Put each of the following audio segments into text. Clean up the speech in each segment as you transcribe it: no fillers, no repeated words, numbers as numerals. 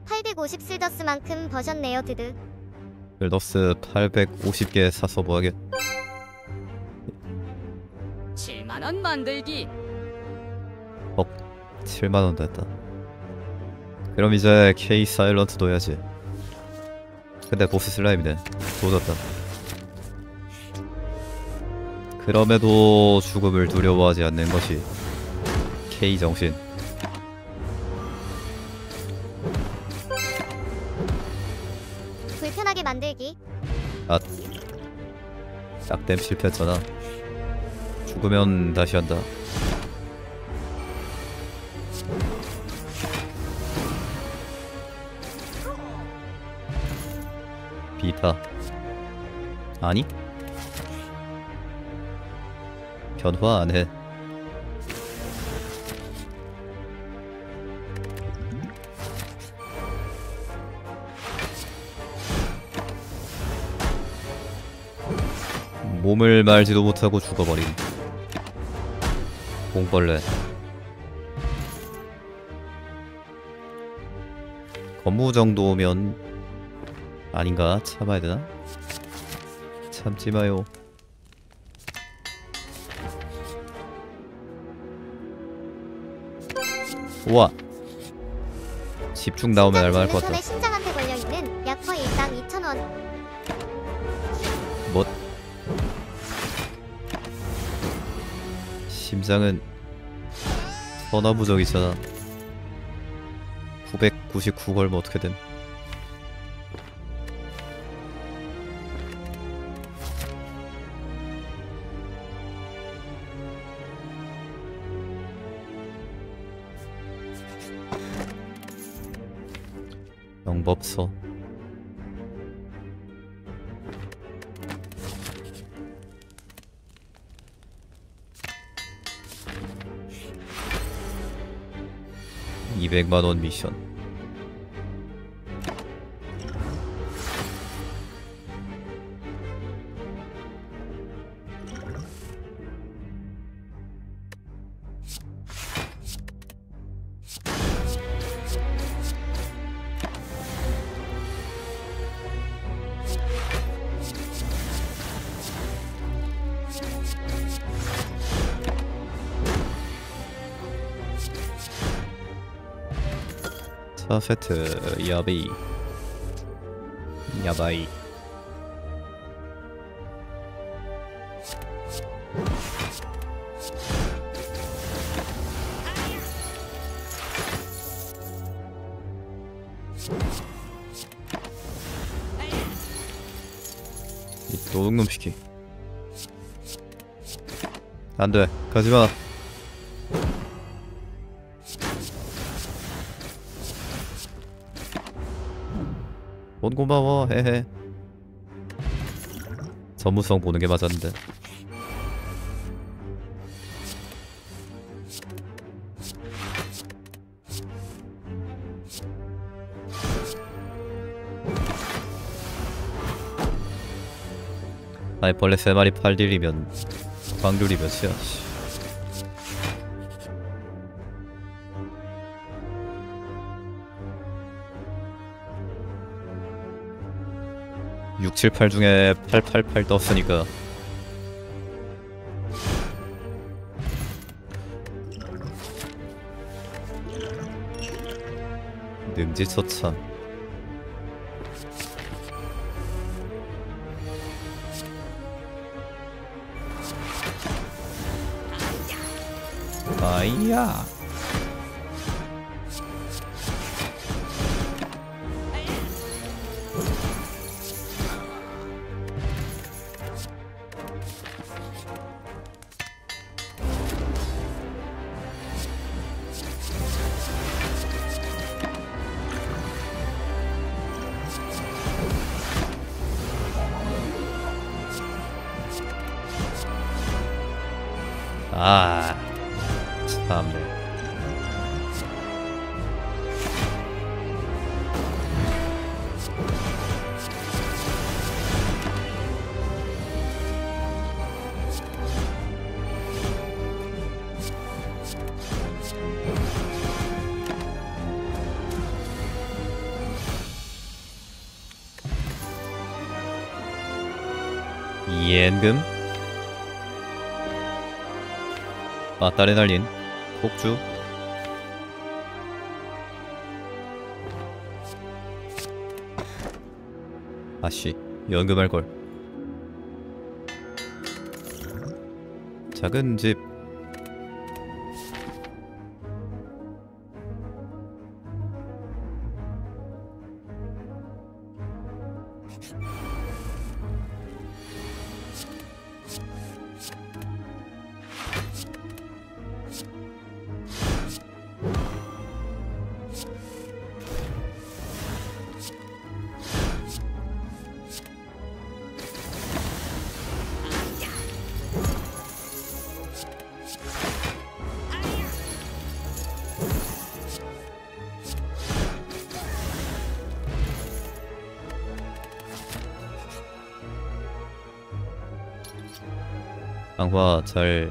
850 실더스만큼 버셨네요 드드. 실더스 850개 사서 뭐하게. 7만원 만들기. 7만원 됐다. 그럼 이제 K 사일런트 넣어야지. 근데 보스 슬라임이네. 조졌다. 그럼에도 죽음을 두려워하지 않는 것이 K 정신. 불편하게 만들기. 아, 짝댐 실패했잖아. 죽으면 다시 한다. 비타. 아니? 변화 안 해. 몸을 말지도 못하고 죽어버린 공벌레. 거무 정도면 아닌가? 참아야 되나? 참지 마요. 우와, 집중 나오면 알만할 것 같다. 손에 심장한테 걸려있는 약화 1당 2,000원. 뭐? 심장은 선화부적이잖아. 999 걸면 어떻게 됨? 영법서. $200만원 미션. 세트 야비 야바이. 이 도둑놈 시키. 안돼, 가지마. 돈 고마워. 헤헤. 전무성 보는 게 맞았는데. 아니 벌레 3마리 8딜이면 광률이 몇이야? 6, 7, 8 중에 888 떴으니까 능지처참. 아이야. 아, 참네. 연금. 맞다래 달린 폭주. 아씨, 연금할걸. 작은 집. 강화 잘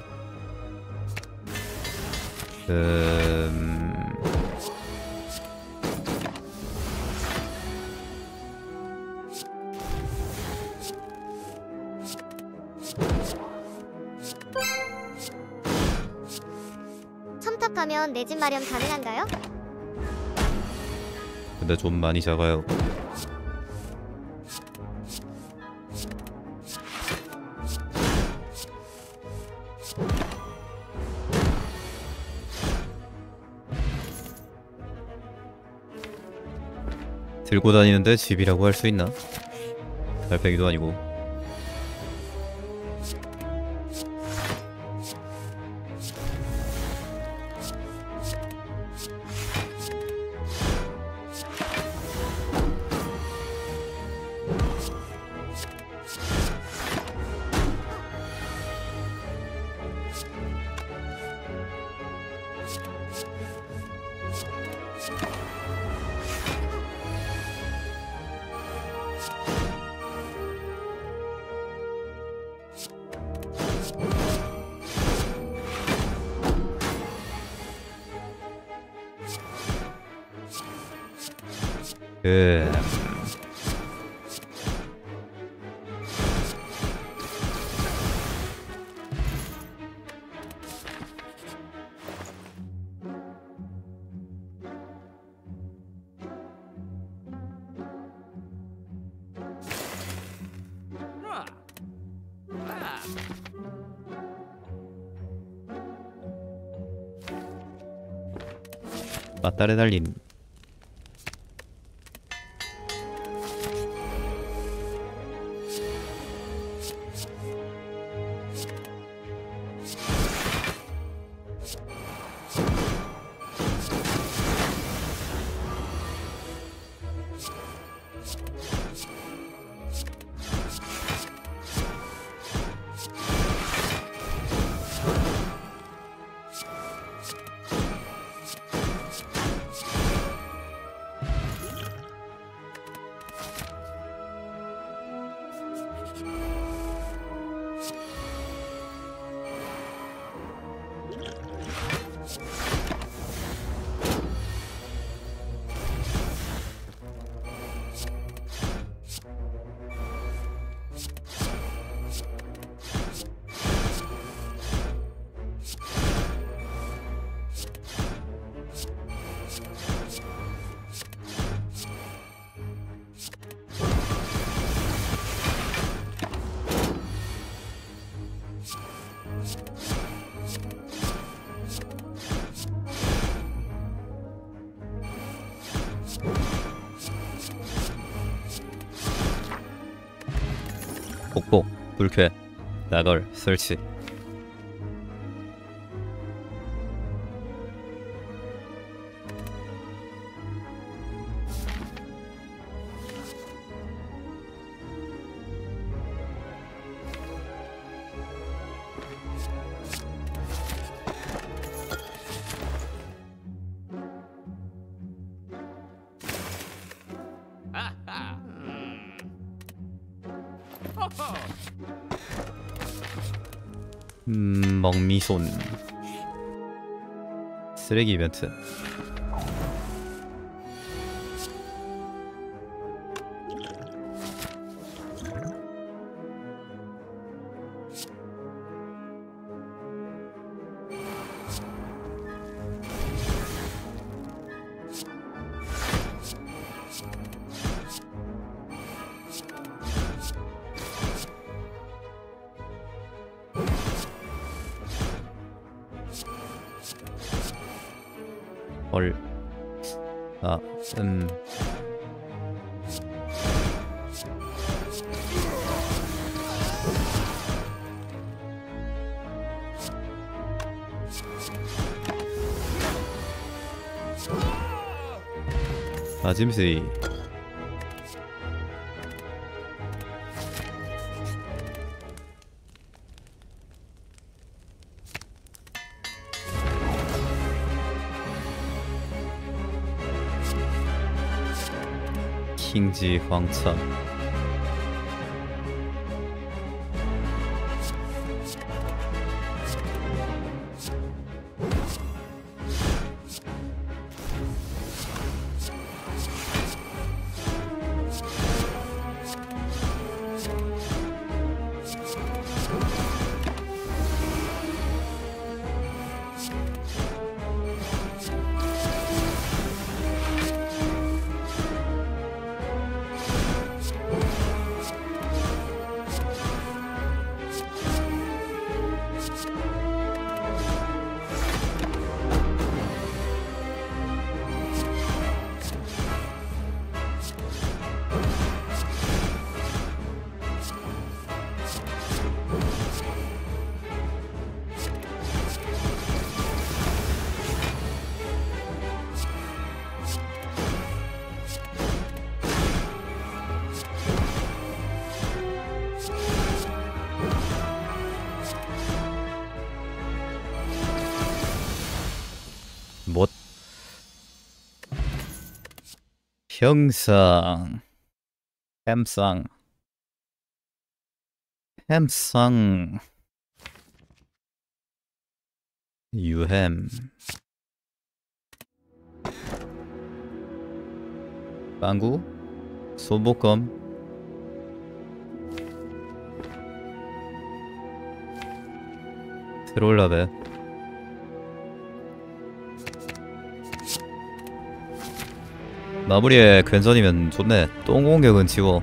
첨탑하면 내 집 마련 가능한가요? 근데 좀 많이 작아요. 들고 다니는데 집이라고 할 수 있나? 달팽이도 아니고. 그 맞다래 달린 복복, 불쾌, 나걸, 설치. 먹미손. 쓰레기 이벤트. 헐. 아, 아짐스이. 킹지 황참. 못. 형상. 햄상. 햄상. 유햄. 빵구. 소복검. 트롤라베. 마무리에 괜선이면 좋네. 똥공격은 지워.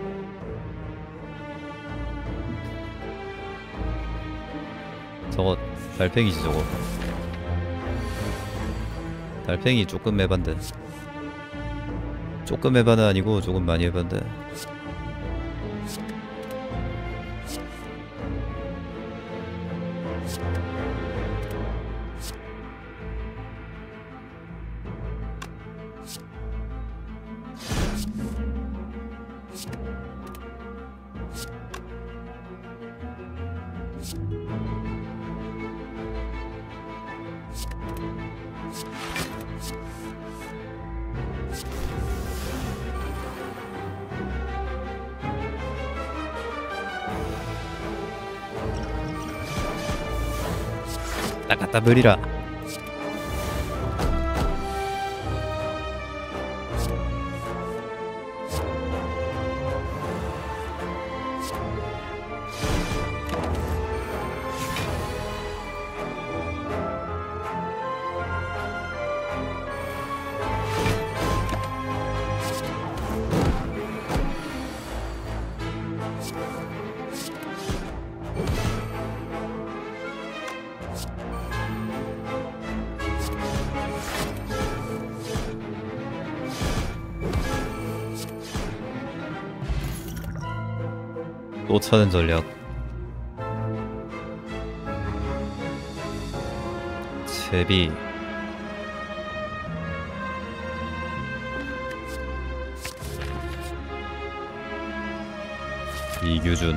저거 달팽이지 저거. 달팽이 조금 에반데. 조금 에바는 아니고 조금 많이 에반데. 딱 갖다 버리라. 또 차는 전략. 제비. 이규준.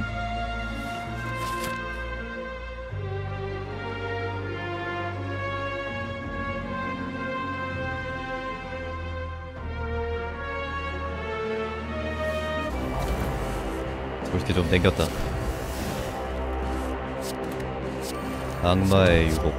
솔직히 좀 땡겼다. 악마의 유혹.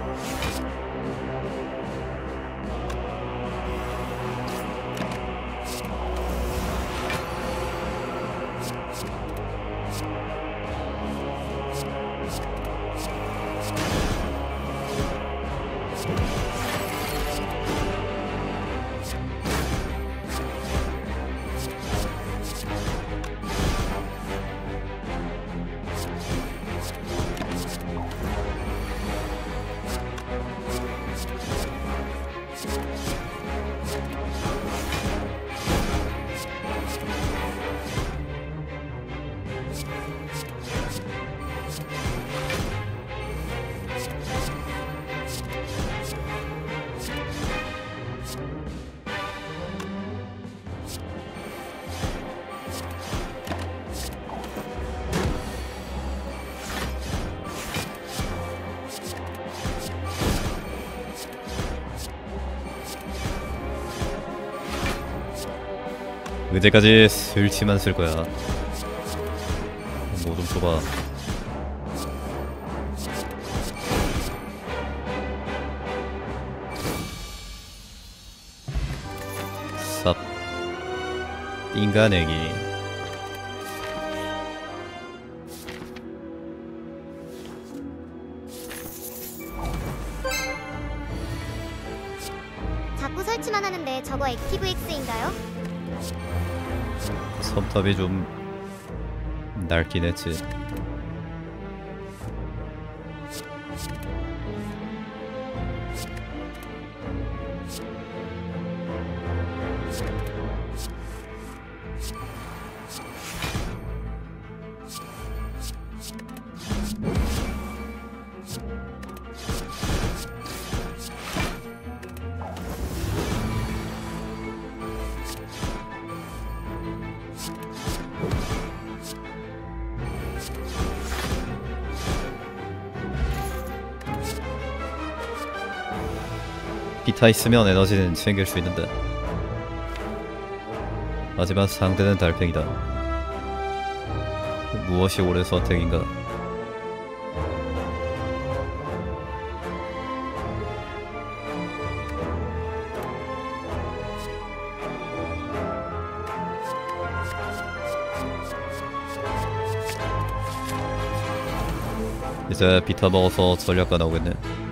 이제까지 술치만 쓸 거야. 뭐 좀 줘봐. 쌉. 띵가내기. 자꾸 설치만 하는데 저거 액티브 X인가요? 섭탑이 좀 낡긴 했지. 비타 있으면 에너지는 챙길 수 있는데, 하지만 상대는 달팽이다. 무엇이 옳은 선택인가? 이제 비타 먹어서 전략가 나오겠네.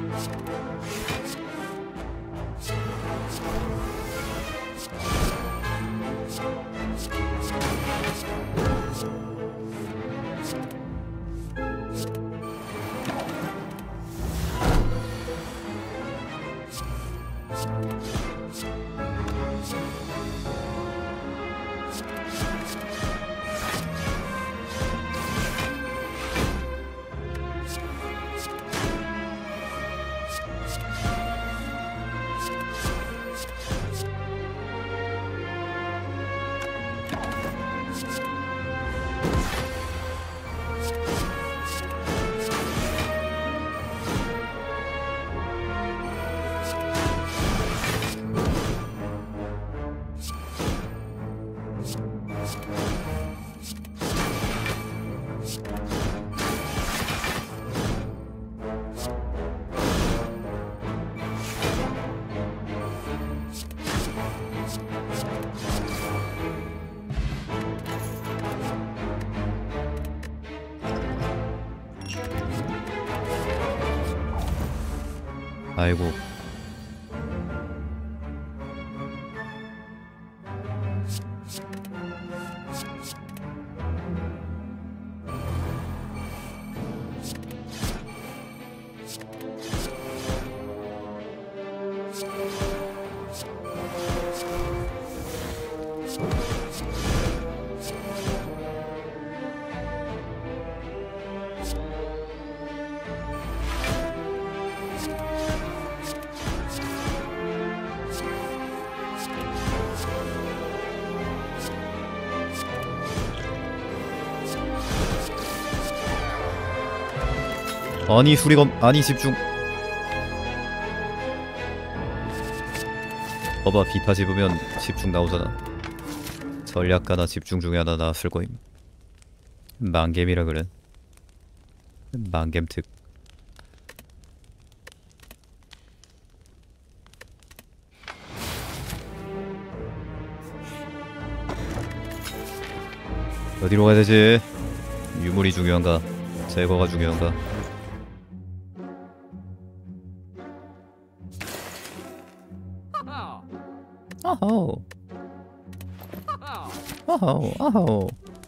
아이고. 아니 수리검, 아니 집중. 봐봐, 비타 집으면 집중 나오잖아. 전략가나 집중 중에 하나 나왔을 거임. 만겜이라 그래. 만겜특. 어디로 가야 되지? 유물이 중요한가? 제거가 중요한가? 아호. 아호, 아호.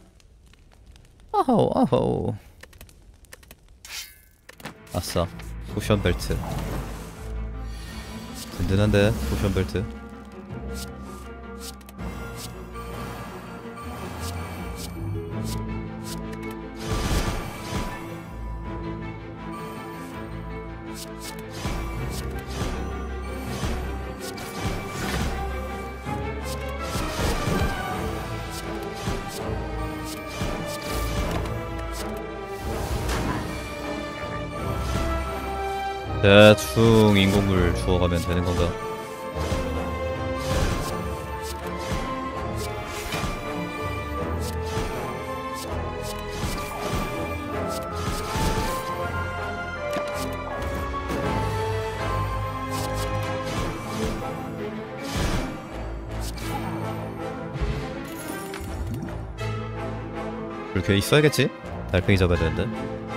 아호, 아호. 아싸, 쿠션 벨트. 든든한데 포션 벨트. 대충 인공물 주워가면 되는 건가? 불쾌 있어야겠지? 달팽이 잡아야 되는데.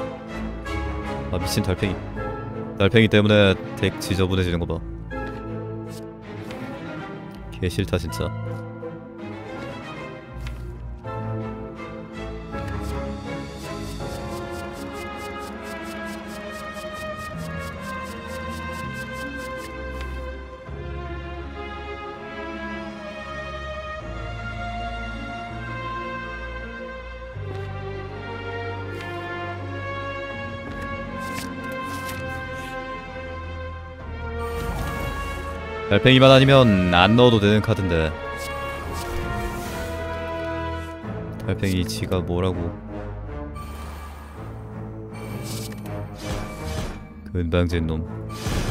아 미친 달팽이. 달팽이 때문에 덱 지저분해지는 거 봐. 개 싫다 진짜. 달팽이만 아니면 안 넣어도 되는 카드인데. 달팽이 지가 뭐라고. 근방진 놈.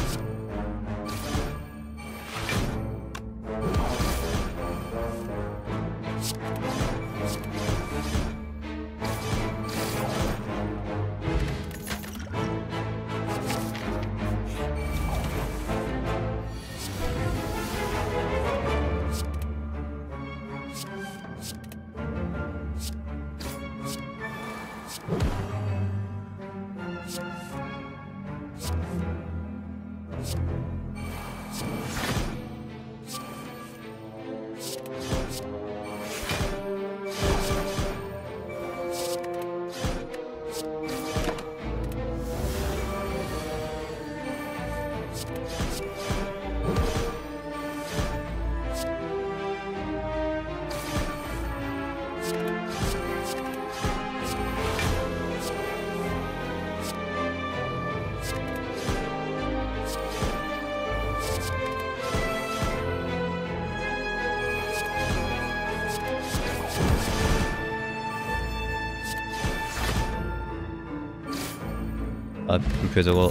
아 불쾌 저거.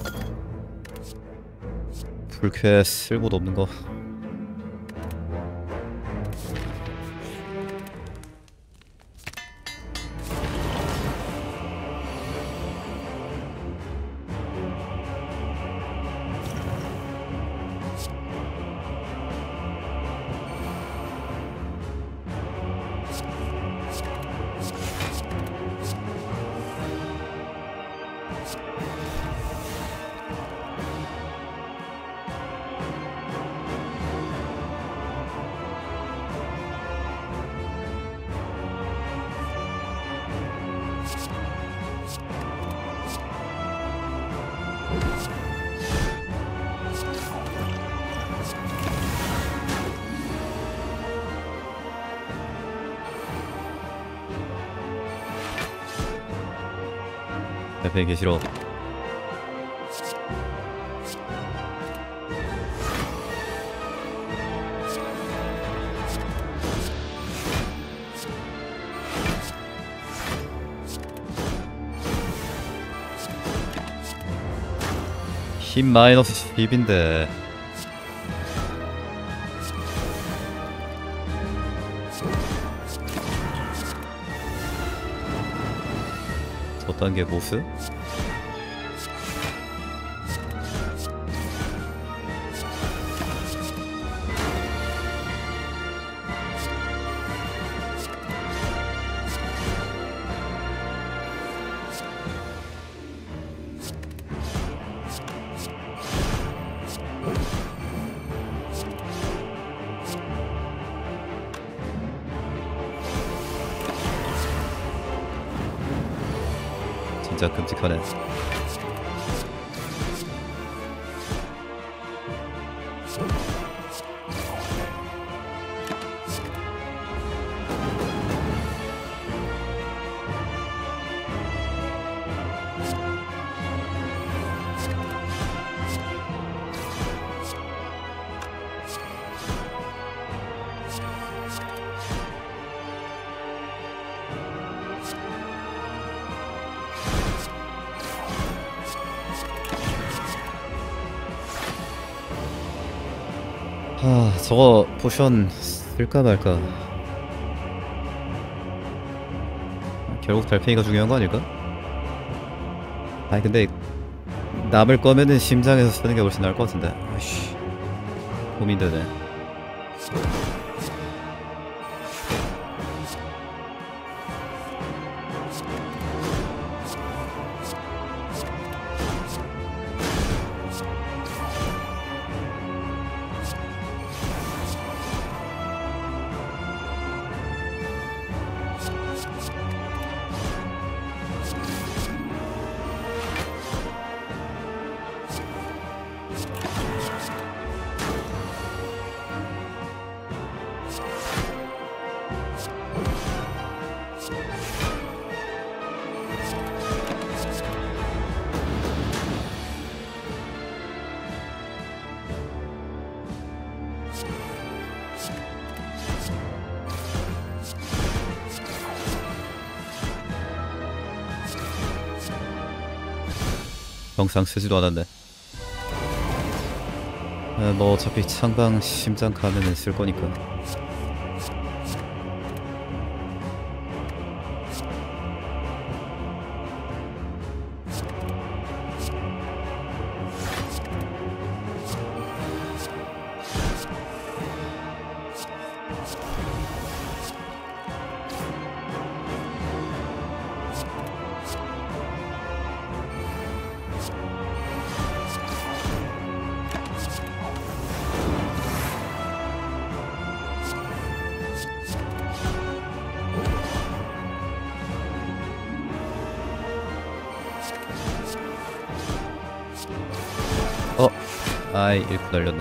불쾌 쓸모도 없는 거. 옆에 계시러. 힘 마이너스 10인데 저딴 게 보스? 진짜 끔찍하네. 저거 포션 쓸까 말까. 결국 달팽이가 중요한 거 아닐까? 아니 근데 남을 거면은 심장에서 쓰는 게 훨씬 나을 것 같은데. 아이씨, 고민되네. 영상 쓰지도 않았네. 뭐 어차피 창방 심장 가면은 쓸 거니까. 아이, 잃고 날렸네.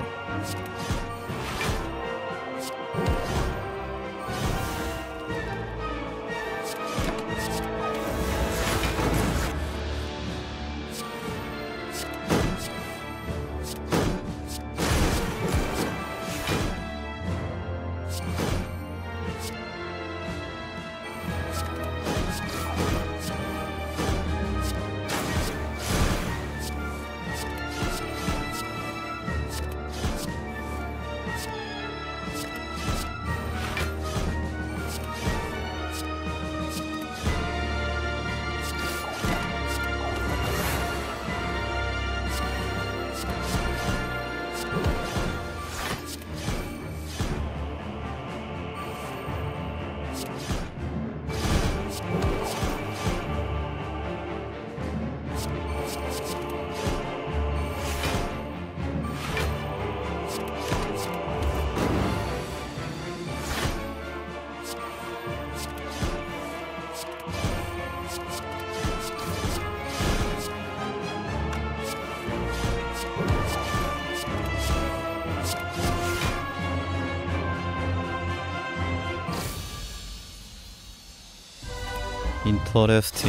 인터레스팅.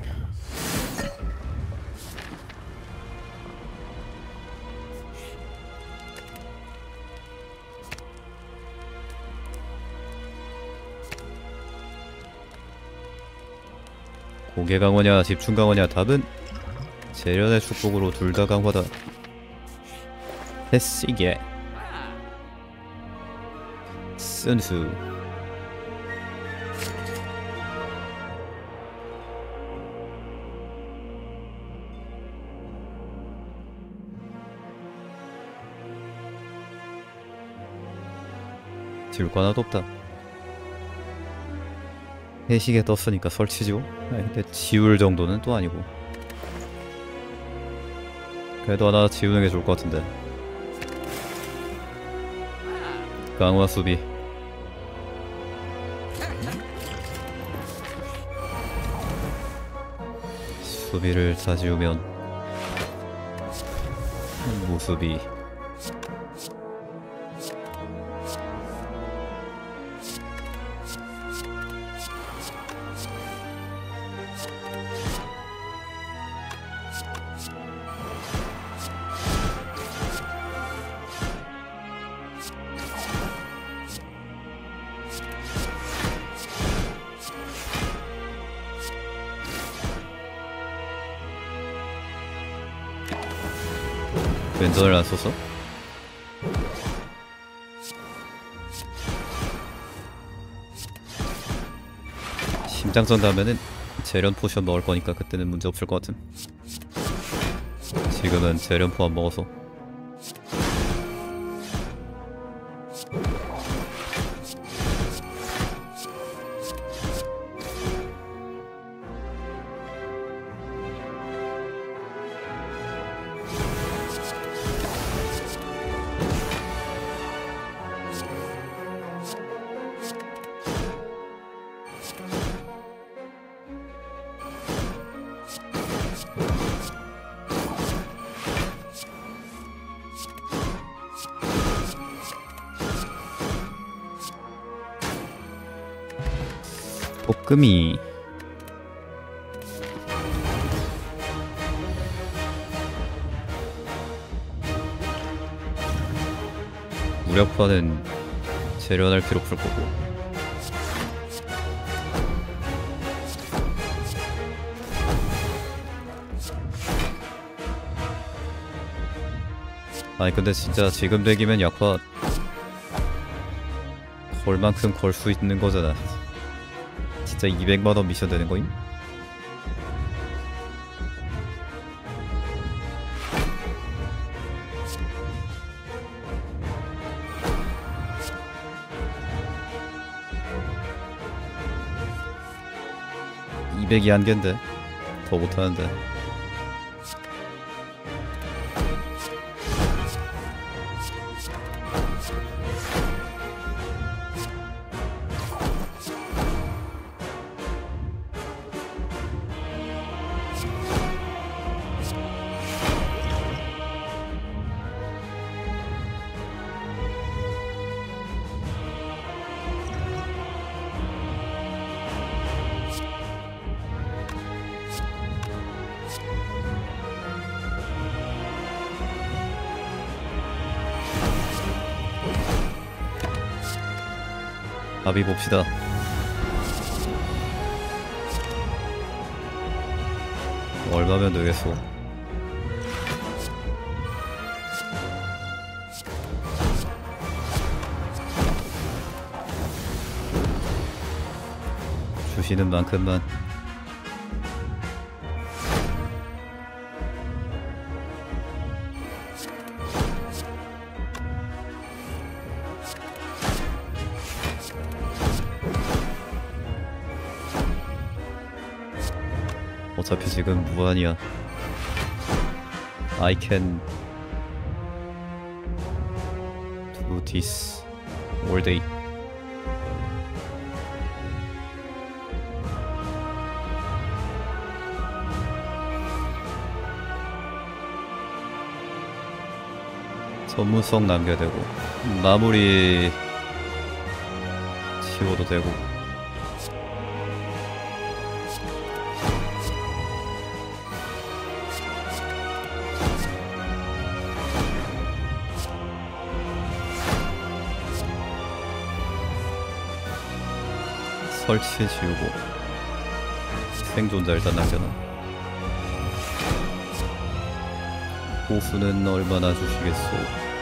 고개 강화냐 집중 강화냐, 답은 재련의 축복으로 둘 다 강화다. 패시게 쓴수. 지울 거 하나도 없다. 회식에 떴으니까 설치지고. 아니, 근데 지울 정도는 또 아니고. 그래도 하나 지우는 게 좋을 것 같은데. 강화 수비. 수비를 다 지우면 무수비. 왼손을 안 썼어? 심장전 가면은 재련 포션 먹을 거니까 그때는 문제 없을 것 같음. 지금은 재련포 안 먹어서. 볶음이 무력화는 재련할 필요 없을 거고. 아니 근데 진짜 지금 되기면 약화 걸 만큼 걸 수 있는 거잖아. 진짜 200만원 미션 되는 거임? (200이) 한계인데 더 못하는데. 답이 봅시다. 얼마면 되겠소? 주시는 만큼만. 어차피 지금 무한이야. I can do this all day. 전문성 남겨야 되고 마무리 치워도 되고. 설치 지우고 생존자 일단 남겨놔. 보수는 얼마나 주시겠소?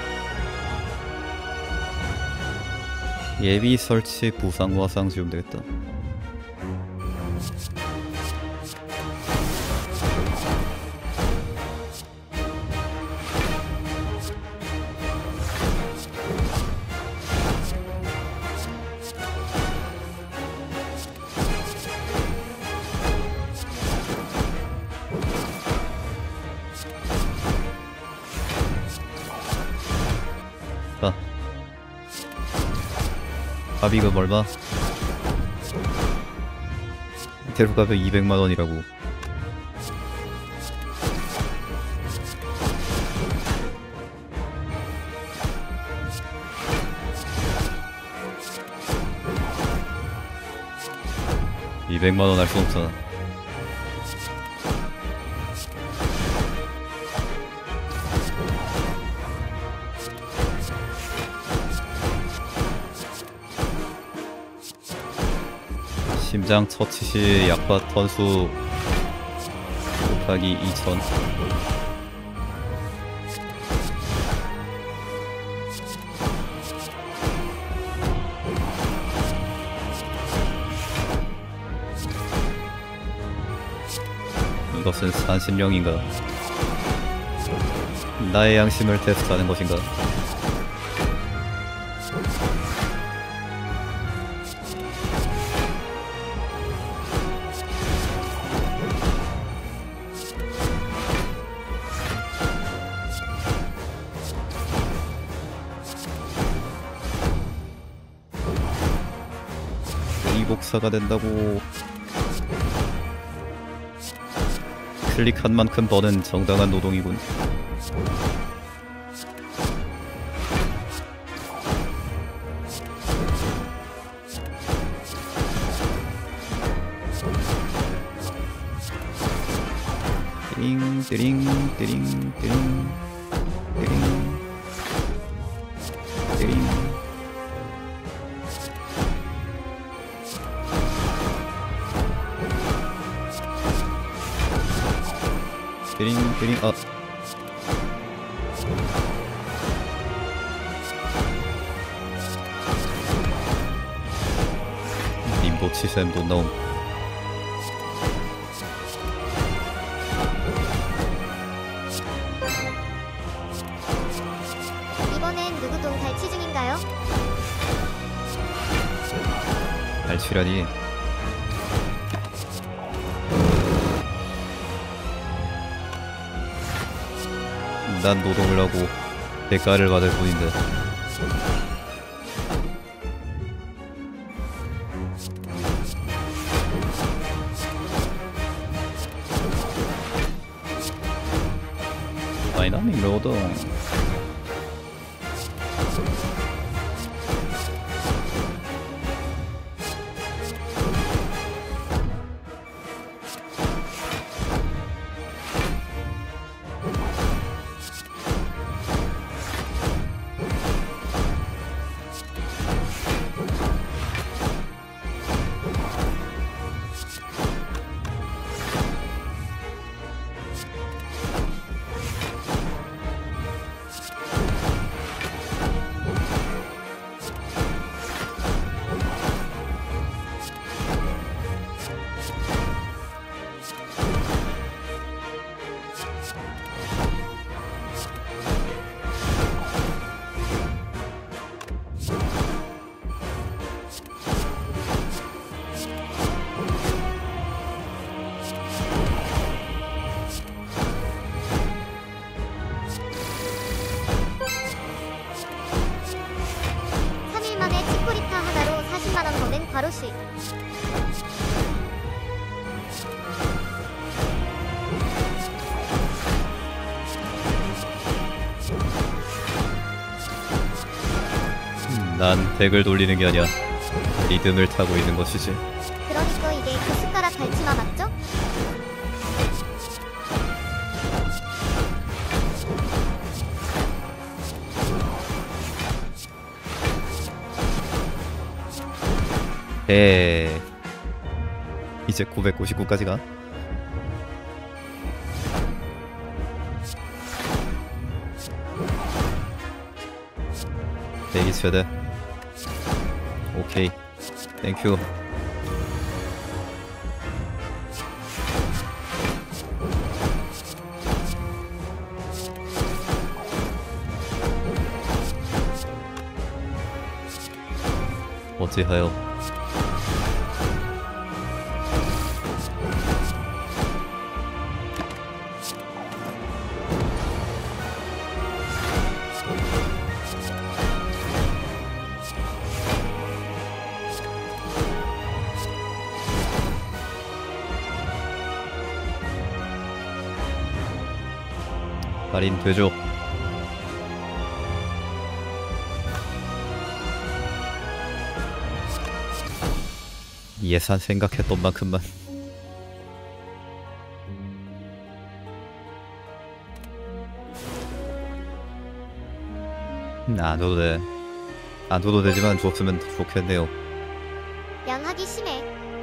예비 설치 부상 화상 지우면 되겠다. 자, 가비금 얼마? 데려가면 200만원이라고. (200만원) 할 수 없잖아. 심장 처치 시 약화 턴수 곱하기 2000. 이것은 산신령인가? 나의 양심을 테스트하는 것인가? 복사가 된다고. 클릭한 만큼 버는 정당한 노동이군. 띠링 띠링 띠링 띠링 띠링 띠링. 띠링 띠링. 아 님도 치셈도 나옴. 이번엔 누구 동 탈취 중인가요? 발치라니. 난 노동을 하고 대가를 받을 뿐인데. 다이나믹 노동. 바로 수익. 난 덱을 돌리는 게 아니야. 리듬을 타고 있는 것이지. 그러니까 이게 그 숟가락 갈치마 맞죠? 이제 999까지 가. 대기 쳐야 돼. 오케이. 땡큐. 어찌하여 할인 되죠. 예산 생각했던 만큼만. 안 줘도 돼. 안 줘도 되지만 줬으면 좋겠네요. 양하기 심해.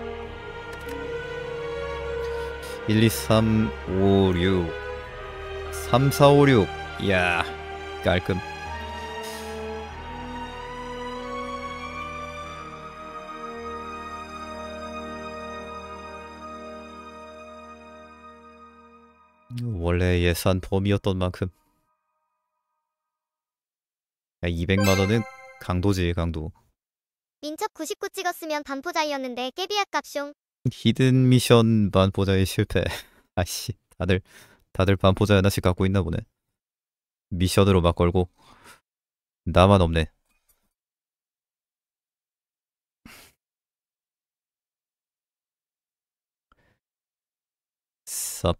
1, 2, 3, 5, 6 3, 4, 5, 6 이야 깔끔. 원래 예산 범위였던 만큼. 야, 200만 원은 강도지, 강도. 민첩 99 찍었으면 반포자이였는데 깨비약 값숑. 히든 미션 반포자의 실패. 아씨, 다들 반포자 하나씩 갖고 있나 보네. 미션으로 막 걸고 나만 없네. 쌉.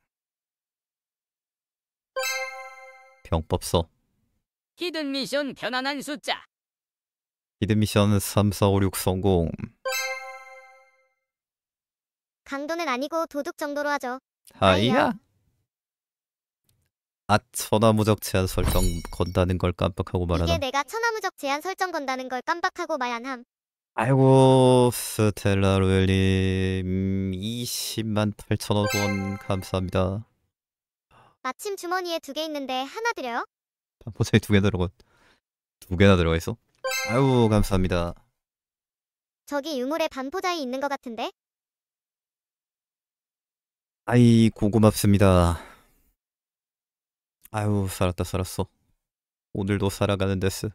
병법서. 히든 미션 편안한 숫자. 히든 미션 3, 4, 5, 6 성공. 강도는 아니고 도둑 정도로 하죠. 하이야. 아, 천하무적 제한 설정 건다는 걸 깜빡하고 이게 말하나. 내가 천하무적 제한 설정 건다는 걸 깜빡하고 말 안 함. 아이고, 스텔라 로엘님 20만 8천 원 후원 감사합니다. 마침 주머니에 2개 있는데 하나 드려요? 반포자에 2개 들어가. 2개나 들어가 있어? 아이고, 감사합니다. 저기 유물에 반포자이 있는 것 같은데? 아이, 고구맙습니다. 아유, 살았다, 살았어. 오늘도 살아가는 데스.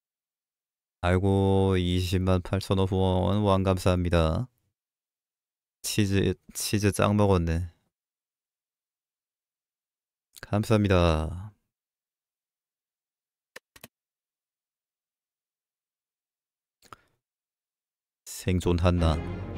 아이고, 20만 8천 원 후원 왕 감사합니다. 치즈 짱 먹었네. 감사합니다. 생존 한나.